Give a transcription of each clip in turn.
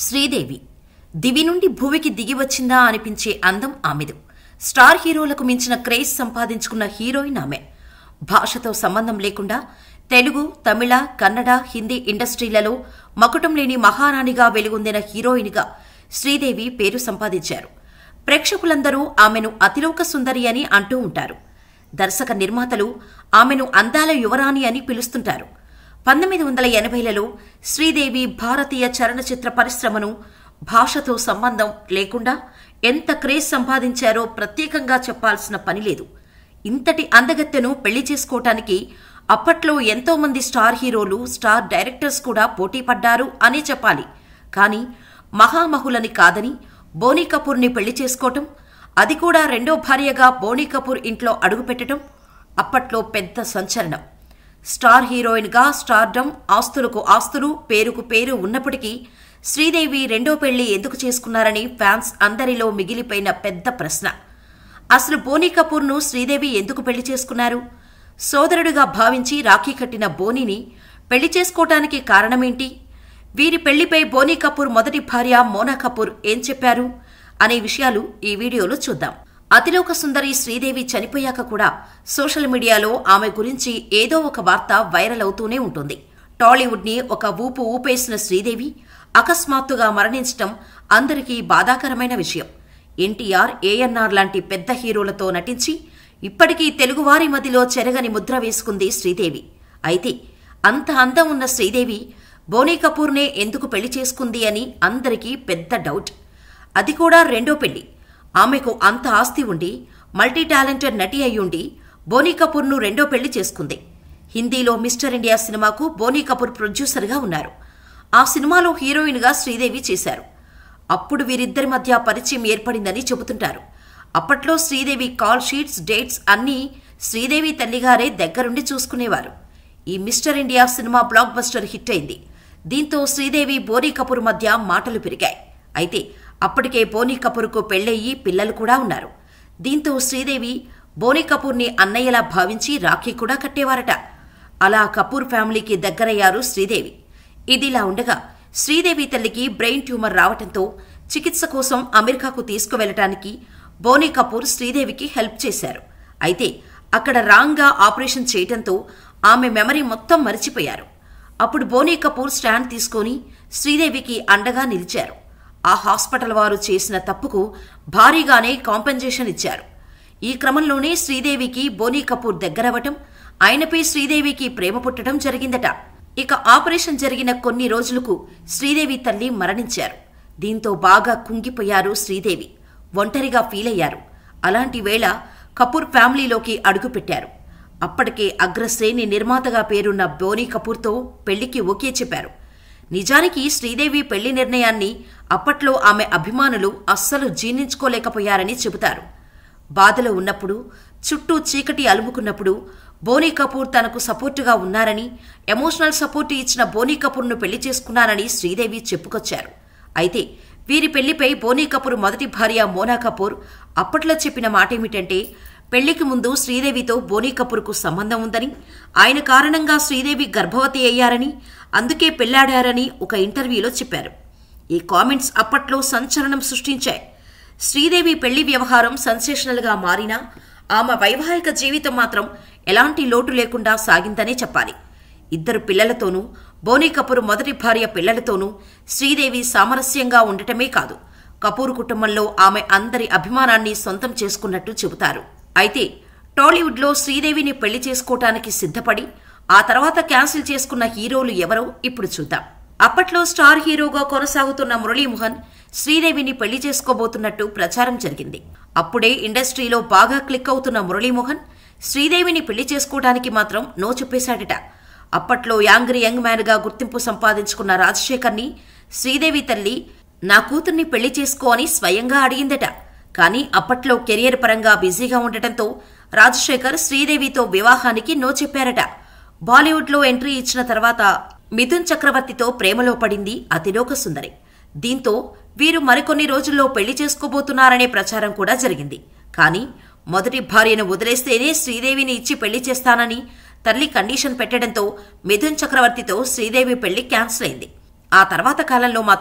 శ్రీదేవి దివి నుండి భూమికి దిగి వచ్చిందా అనిపించే అందం ఆమెదు. స్టార్ హీరోలకు మించిన క్రేజ్ సంపాదించుకున్న హీరోయిన్ ఆమె. భాషతో సంబంధం లేకుండా తెలుగు, తమిళ, కన్నడ, హిందీ ఇండస్ట్రీలలో మకుటం లేని మహారాణిగా వెలుగొందిన హీరోయిన్గా శ్రీదేవి పేరు సంపాదించారు. ప్రేక్షకులందరూ ఆమెను అతిలోక సుందరి అని అంటూ ఉంటారు. దర్శక నిర్మాతలు ఆమెను అందాల యువరాణి అని పిలుస్తుంటారు. 1980లలో శ్రీదేవి భారతీయ చలనచిత్ర పరిశ్రమను భాషతో సంబంధం లేకుండా ఎంత క్రేజ్ సంపాదించారో ప్రత్యేకంగా చెప్పాల్సిన పని లేదు. ఇంతటి అందగత్తెను పెళ్లి చేసుకోవటానికి అప్పట్లో ఎంతో మంది స్టార్ హీరోలు, స్టార్ డైరెక్టర్స్ కూడా పోటీ పడ్డారు అనే చెప్పాలి. కానీ మహామహులని కాదని బోనీ కపూర్ని పెళ్లి చేసుకోవటం, అది కూడా రెండో భార్యగా బోనీ కపూర్ ఇంట్లో అడుగుపెట్టడం అప్పట్లో పెద్ద సంచలనం. స్టార్ హీరోయిన్గా స్టార్డమ్, ఆస్తులకు ఆస్తులు, పేరుకు పేరు ఉన్నప్పటికీ శ్రీదేవి రెండో పెళ్లి ఎందుకు చేసుకున్నారని ఫ్యాన్స్ అందరిలో మిగిలిపోయిన పెద్ద ప్రశ్న. అసలు బోనీ కపూర్ను శ్రీదేవి ఎందుకు పెళ్లి చేసుకున్నారు? సోదరుడిగా భావించి రాఖీ కట్టిన బోనీని పెళ్లి చేసుకోవటానికి కారణమేంటి? వీరి పెళ్లిపై బోనీ కపూర్ మొదటి భార్య మోనా కపూర్ ఏం చెప్పారు అనే విషయాలు ఈ వీడియోలో చూద్దాం. అతిలోక సుందరి శ్రీదేవి చనిపోయాక కూడా సోషల్ మీడియాలో ఆమె గురించి ఏదో ఒక వార్త వైరల్ అవుతూనే ఉంటుంది. టాలీవుడ్ ని ఒక ఊపు ఊపేసిన శ్రీదేవి అకస్మాత్తుగా మరణించటం అందరికీ బాధాకరమైన విషయం. ఎన్టీఆర్, ఏఎన్ఆర్ లాంటి పెద్ద హీరోలతో నటించి ఇప్పటికీ తెలుగువారి మదిలో చెరగని ముద్ర వేసుకుంది శ్రీదేవి. అయితే అంత అందం ఉన్న శ్రీదేవి బోనీ కపూర్నే ఎందుకు పెళ్లి చేసుకుంది అని అందరికీ పెద్ద డౌట్. అది కూడా రెండో పెళ్లి. ఆమెకు అంత ఆస్తి ఉండి, మల్టీ టాలెంటెడ్ నటి అయ్యుండి బోనీ కపూర్ను రెండో పెళ్లి చేసుకుంది. హిందీలో మిస్టర్ ఇండియా సినిమాకు బోనీ కపూర్ ప్రొడ్యూసర్గా ఉన్నారు. ఆ సినిమాలో హీరోయిన్గా శ్రీదేవి చేశారు. అప్పుడు వీరిద్దరి మధ్య పరిచయం ఏర్పడిందని చెబుతుంటారు. అప్పట్లో శ్రీదేవి కాల్ షీట్స్, డేట్స్ అన్నీ శ్రీదేవి తల్లిగారే దగ్గరుండి చూసుకునేవారు. ఈ mister India cinema blockbuster hit అయింది. దీంతో శ్రీదేవి, బోనీ కపూర్ మధ్య మాటలు పెరిగాయి. అయితే అప్పటికే బోనీ కపూర్కు పెళ్లయ్యి పిల్లలు కూడా ఉన్నారు. దీంతో శ్రీదేవి బోనీ కపూర్ని అన్నయ్యలా భావించి రాఖీ కూడా కట్టేవారట. అలా కపూర్ ఫ్యామిలీకి దగ్గరయ్యారు శ్రీదేవి. ఇదిలా ఉండగా శ్రీదేవి తల్లికి బ్రెయిన్ ట్యూమర్ రావటంతో చికిత్స కోసం అమెరికాకు తీసుకువెళ్లటానికి బోనీ కపూర్ శ్రీదేవికి హెల్ప్ చేశారు. అయితే అక్కడ రాంగ్గా ఆపరేషన్ చేయటంతో ఆమె మెమరీ మొత్తం మరిచిపోయారు. అప్పుడు బోనీ కపూర్ స్టాండ్ తీసుకుని శ్రీదేవికి అండగా నిలిచారు. ఆ హాస్పిటల్ వారు చేసిన తప్పుకు భారీగానే కాంపెన్సేషన్ ఇచ్చారు. ఈ క్రమంలోనే శ్రీదేవికి బోనీ కపూర్ దగ్గరవటం, ఆయనపై శ్రీదేవికి ప్రేమ పుట్టడం జరిగిందట. ఇక ఆపరేషన్ జరిగిన కొన్ని రోజులకు శ్రీదేవి తల్లి మరణించారు. దీంతో బాగా కుంగిపోయారు శ్రీదేవి. ఒంటరిగా ఫీలయ్యారు. అలాంటి వేళ కపూర్ ఫ్యామిలీలోకి అడుగుపెట్టారు. అప్పటికే అగ్రశ్రేణి నిర్మాతగా పేరున్న బోనీ కపూర్తో పెళ్లికి ఓకే చెప్పారు. నిజానికి శ్రీదేవి పెళ్లి నిర్ణయాన్ని అప్పట్లో ఆమె అభిమానులు అస్సలు జీర్ణించుకోలేకపోయారని చెబుతారు. బాధలో ఉన్నప్పుడు, చుట్టూ చీకటి అలుముకున్నప్పుడు బోనీ కపూర్ తనకు సపోర్టుగా ఉన్నారని, ఎమోషనల్ సపోర్టు ఇచ్చిన బోనీ కపూర్ను పెళ్లి చేసుకున్నారని శ్రీదేవి చెప్పుకొచ్చారు. అయితే వీరి పెళ్లిపై బోనీ కపూర్ మొదటి భార్య మోనా కపూర్ అప్పట్లో చెప్పిన మాటేమిటంటే, పెళ్లికి ముందు శ్రీదేవితో బోనీ కపూర్కు సంబంధం ఉందని, ఆయన కారణంగా శ్రీదేవి గర్భవతి అయ్యారని, అందుకే పెళ్లాడారని ఒక ఇంటర్వ్యూలో చెప్పారు. ఈ కామెంట్స్ అప్పట్లో సంచలనం సృష్టించాయి. శ్రీదేవి పెళ్లి వ్యవహారం సెన్సేషనల్గా మారినా ఆమె వైవాహిక జీవితం మాత్రం ఎలాంటి లోటు లేకుండా సాగిందనే చెప్పాలి. ఇద్దరు పిల్లలతోనూ, బోనీ కపూర్ మొదటి భార్య పిల్లలతోనూ శ్రీదేవి సామరస్యంగా ఉండటమే కాదు, కపూర్ కుటుంబంలో ఆమె అందరి అభిమానాన్ని సొంతం చేసుకున్నట్టు చెబుతారు. అయితే టాలీవుడ్లో శ్రీదేవిని పెళ్లి చేసుకోవటానికి సిద్ధపడి ఆ తర్వాత క్యాన్సిల్ చేసుకున్న హీరోలు ఎవరో ఇప్పుడు చూద్దాం. అప్పట్లో స్టార్ హీరోగా కొనసాగుతున్న మురళీమోహన్ శ్రీదేవిని పెళ్లి చేసుకోబోతున్నట్టు ప్రచారం జరిగింది. అప్పుడే ఇండస్ట్రీలో బాగా క్లిక్ అవుతున్న మురళీమోహన్ శ్రీదేవిని పెళ్లి చేసుకోవడానికి మాత్రం నో చెప్పేశాడట. అప్పట్లో యంగ్ మ్యాన్ గా గుర్తింపు సంపాదించుకున్న రాజశేఖర్ని శ్రీదేవి తల్లి నా కూతుర్ని పెళ్లి చేసుకో అని స్వయంగా అడిగిందట. కానీ అప్పట్లో కెరియర్ పరంగా బిజీగా ఉండటంతో రాజశేఖర్ శ్రీదేవితో వివాహానికి నో చెప్పారట. బాలీవుడ్లో ఎంట్రీ ఇచ్చిన తర్వాత మిథున్ చక్రవర్తితో ప్రేమలో పడింది అతిలోక సుందరి. దీంతో వీరు మరికొన్ని రోజుల్లో పెళ్లి చేసుకోబోతున్నారనే ప్రచారం కూడా జరిగింది. కానీ మొదటి భార్యను వదిలేస్తేనే శ్రీదేవిని ఇచ్చి పెళ్లి చేస్తానని తల్లి కండిషన్ పెట్టడంతో మిథున్ చక్రవర్తితో శ్రీదేవి పెళ్లి క్యాన్సిల్ అయింది. ఆ తర్వాత కాలంలో మాత్రం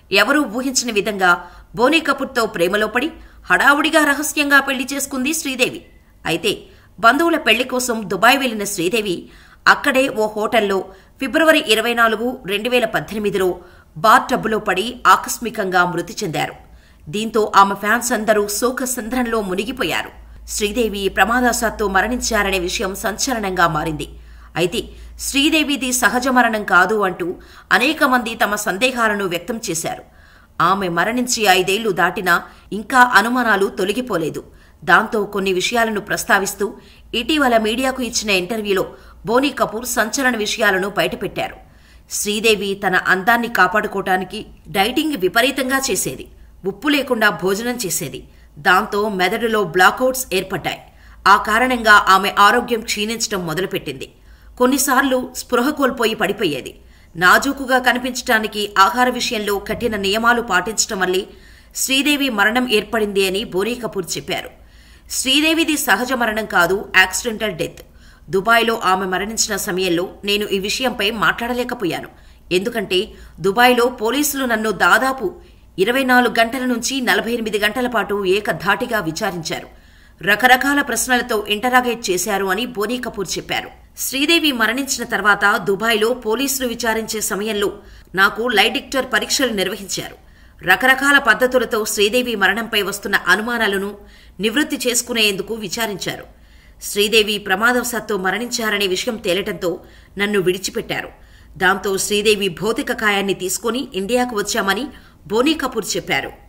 ఎవరూ ఊహించని విధంగా బోనీ కపూర్తో ప్రేమలో పడి హడావుడిగా రహస్యంగా పెళ్లి చేసుకుంది శ్రీదేవి. అయితే బంధువుల పెళ్లి కోసం దుబాయ్ వెళ్లిన శ్రీదేవి అక్కడే ఓ హోటల్లో ఫిబ్రవరి 24, 2018లో బార్ టబ్బులో పడి ఆకస్మికంగా మృతి చెందారు. దీంతో ఆమె ఫ్యాన్స్ అందరూ శోకసంద్రంలో మునిగిపోయారు. శ్రీదేవి ప్రమాదవశాత్తు మరణించారనే విషయం సంచలనంగా మారింది. అయితే శ్రీదేవిది సహజ మరణం కాదు అంటూ అనేక మంది తమ సందేహాలను వ్యక్తం చేశారు. ఆమె మరణించి 5 ఏళ్లు దాటినా ఇంకా అనుమానాలు తొలగిపోలేదు. దాంతో కొన్ని విషయాలను ప్రస్తావిస్తూ ఇటీవల మీడియాకు ఇచ్చిన ఇంటర్వ్యూలో బోనీ కపూర్ సంచలన విషయాలను బయటపెట్టారు. శ్రీదేవి తన అందాన్ని కాపాడుకోవటానికి డైటింగ్ విపరీతంగా చేసేది. ఉప్పు లేకుండా భోజనం చేసేది. దాంతో మెదడులో బ్లాకౌట్స్ ఏర్పడ్డాయి. ఆ కారణంగా ఆమె ఆరోగ్యం క్షీణించడం మొదలుపెట్టింది. కొన్నిసార్లు స్పృహ కోల్పోయి పడిపోయేది. నాజూకుగా కనిపించటానికి ఆహార విషయంలో కఠిన నియమాలు పాటించడం వల్లే శ్రీదేవి మరణం ఏర్పడింది అని బోనీ కపూర్ చెప్పారు. శ్రీదేవిది సహజ మరణం కాదు, యాక్సిడెంటల్ డెత్. దుబాయ్లో ఆమె మరణించిన సమయంలో నేను ఈ విషయంపై మాట్లాడలేకపోయాను. ఎందుకంటే దుబాయ్లో పోలీసులు నన్ను దాదాపు 24 గంటల నుంచి 48 గంటల పాటు ఏకధాటిగా విచారించారు. రకరకాల ప్రశ్నలతో ఇంటరాగేట్ చేశారు అని బోనీ కపూర్ చెప్పారు. శ్రీదేవి మరణించిన తర్వాత దుబాయ్లో పోలీసులు విచారించే సమయంలో నాకు లై డిటెక్టర్ పరీక్షలు నిర్వహించారు. రకరకాల పద్ధతులతో శ్రీదేవి మరణంపై వస్తున్న అనుమానాలను నివృత్తి చేసుకునేందుకు విచారించారు. శ్రీదేవి ప్రమాదవశాత్తు మరణించారనే విషయం తేలటంతో నన్ను విడిచిపెట్టారు. దాంతో శ్రీదేవి భౌతిక కాయాన్ని తీసుకుని ఇండియాకు వచ్చామని బోనీ కపూర్ చెప్పారు.